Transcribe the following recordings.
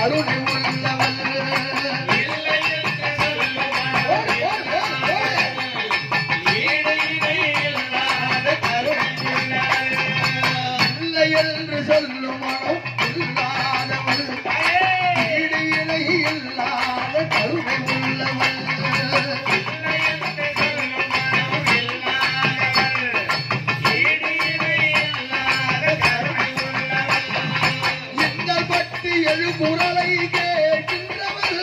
கருணை உள்ளவள் என்று சொல்லும் மனம் இல்லாதவள் ஈடு இணை இல்லாத கருணை உள்ளவள் எங்கள் பட்டு எழுகுரலை கேட்கின்றவள்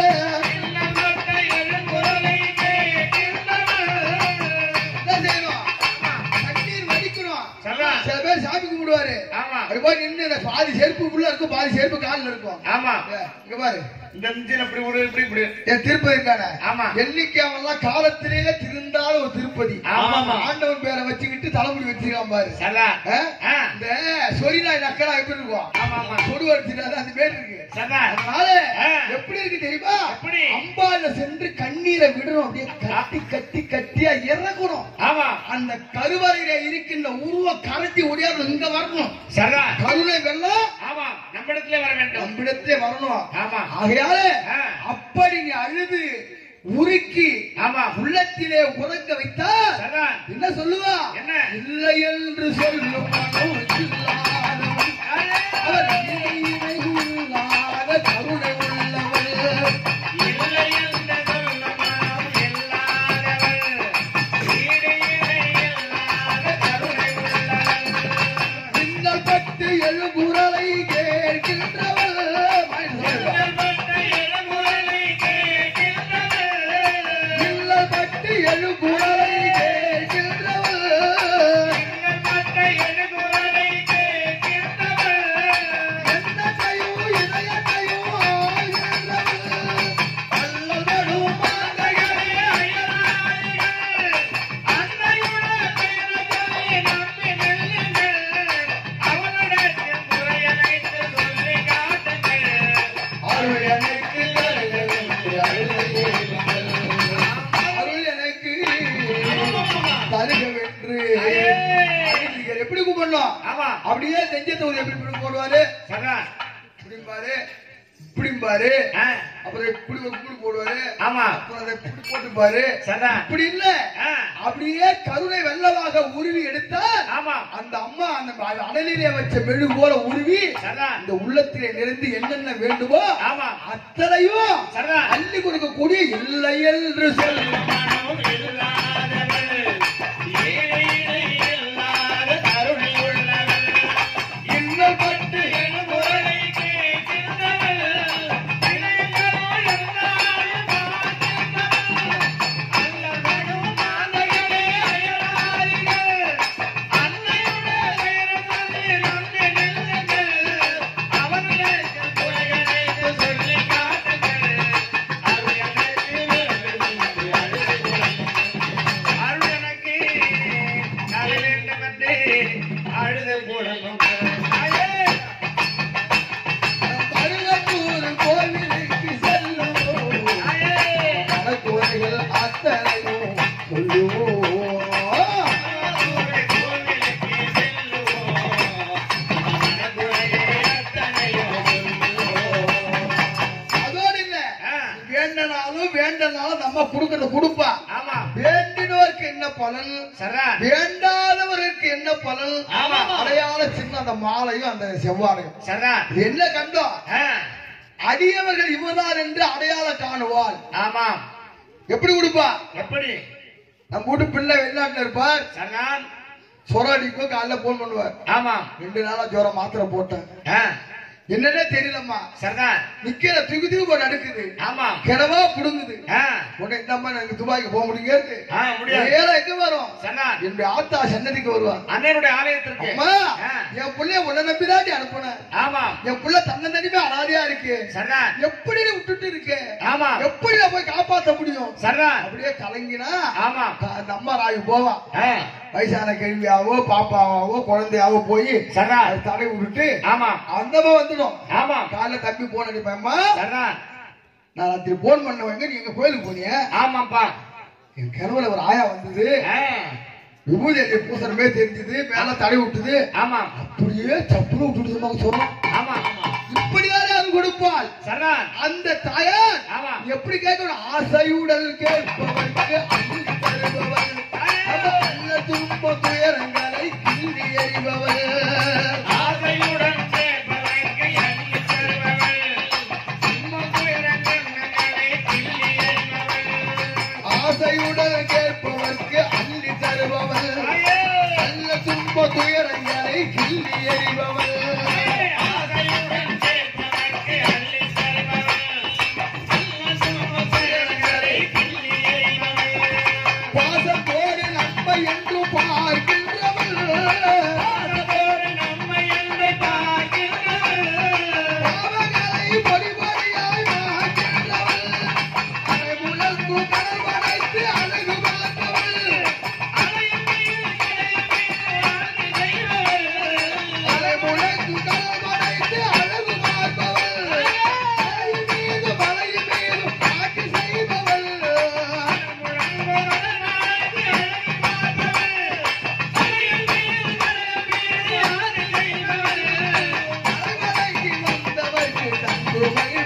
கண்ணீர் வடிக்கணும். சில பேர் சாமி கும்பிடுவாரு, அது போய் நின்று பாதி செருப்பு உள்ள இருக்கும், பாதி செருப்பு காலில் இருக்கும். ஆமா, இங்க பாரு, இந்த இப்படி ஒரு இப்படி இப்படி என் திருப்பதி இருக்கானே. ஆமா, என்னைக்கு அவன் காலத்திலேயே திருந்தால ஒரு திருப்பதி. ஆண்டவன் பேரை வச்சுக்கிட்டு தலைமுடி வச்சிருக்கான் பாரு. இந்த சொரிநாய் நக்கலா எப்படி இருக்கும், சொடு வச்சுட்டாரு அந்த பேர் இருக்கு. அதனால எப்படி இருக்கு தெரியுமா, அம்பால சென்று கண்ணீரை விடணும், அப்படியே கட்டி கட்டி கட்டியா இறக்கணும். அந்த கருவறையில இருக்கின்ற உருவ கரட்டி ஒடியாது இங்க வரணும். கருணை வெள்ளம் நம்மிடத்திலே வர வேண்டும், நம்மிடத்திலே வரணும். ஆகையால அப்படி நீ அழுது உருக்கி உள்ளத்திலே உறங்க வைத்தா என்ன சொல்லுவா, இல்லை என்று சொல்லும் கருணை உள்ளவள் இந்த பட்டு எழுகுரலை கேட்கின்றவள் எப்படி கூப்பிடணும், அப்படியே நெஞ்சத்தை எப்படி போடுவாரு, இப்படிம்பாரு இப்படிம்பாரு, அப்புறம் இப்படி கூடு போடுவாரு, அப்புறம் அதை இப்படி போட்டுப்பாரு. இப்படி இல்ல, அப்படியே கருணை வெள்ளமாக உருவி எடுத்தா அந்த அம்மா அந்த அடலிலே வச்ச மெழு போல உருவி இந்த உள்ளத்திலே நிறைந்து என்னென்ன வேண்டுமோ அத்தனையும் அள்ளி கொடுக்கக்கூடிய இல்லை என்று சொல்லும் நம்ம கொடுக்கறது கொடுப்பா. வேண்டினோருக்கு என்ன பலன், வேண்டாதவருக்கு என்ன பலன், அடையாள சின்ன அந்த மாலையும் அந்த செவ்வாழையும் என்ன கண்டோம், அடியவர்கள் இவர்தான் என்று அடையாள காணுவாள். எப்படி கொடுப்பா, எப்படி நம்ம வீட்டு பிள்ளை வெளிநாட்டுல இருப்பார், சொராடிக்கும் காலைல போன் பண்ணுவார். 2 நாளா ஜோரம் மாத்திரை போட்டேன், என்னன்னே தெரியலம்மா, நிக்கிற தூக்கி போட்டு அடுக்குது, கிடவா புடுங்குது, உடனே இந்த எனக்கு துபாய்க்கு போக முடியாது, எங்க வரும், என்னுடைய ஆத்தா சன்னதிக்கு வருவான், அண்ணனுடைய ஆலயத்திற்கு. என் பிள்ளைய உன்னை நம்பிதான் அனுப்புனேன், என் பிள்ளை தன்னை நடிப்பே அனாதையா இருக்கு, எப்படி விட்டுட்டு இருக்கு, எப்படி போய் காப்பாற்ற முடியும், அப்படியே கலங்கினா அந்த அம்மா ராஜு போவான், வயசான கேள்வியாவோ பாப்பாவோ குழந்தையாவோ போய் தடை விட்டுட்டு அந்தமா வந்துடும். காலைல தம்பி போன் அடிப்பேன்மா, நான் ராத்திரி போன் பண்ணவங்க நீங்க கோயிலுக்கு போனீங்க, ஆமாப்பா என் கனவுல ஒரு ஆயா வந்தது, விபூதி பூசணமே தெரிஞ்சது, மேல தடை விட்டுது, அப்படியே சப்புன்னு விட்டுட்டு சொல்றோம். இப்படிதான் கொடுப்பாள். அந்த தாயார் எப்படி கேட்கணும்? ஆசையுடல் கேட்பவர்க்கு அள்ளி தருபவள், நல்ல துன்ப துயரங்களை கிள்ளி எறிபவள். ஆசையுடன் கேட்பவர்க்கு அள்ளி தருபவள், துன்பம் துயரங்களை கிள்ளி எறிபவள். ஆசையுடன் கேட்பவர்க்கு அள்ளி தருபவள், நல்ல துன்ப துயரங்களை கிள்ளி எறிபவள். பாசத்தோடு நன்மை என்று பார்க்கின்றவள், பாவங்களை பொறிபொறியாய் மாற்றின்றவள், அரைமுழங்கு கடல் படைத்து அழகு பார்த்தவள், அரைமுழங்கு கடல் படைத்து அழகு பார்ப்பவள், அலையின் மீது மலையின் மீது ஆட்சி செய்பவள். மலைமலைக்கு வந்தவர்க்கு தங்குமை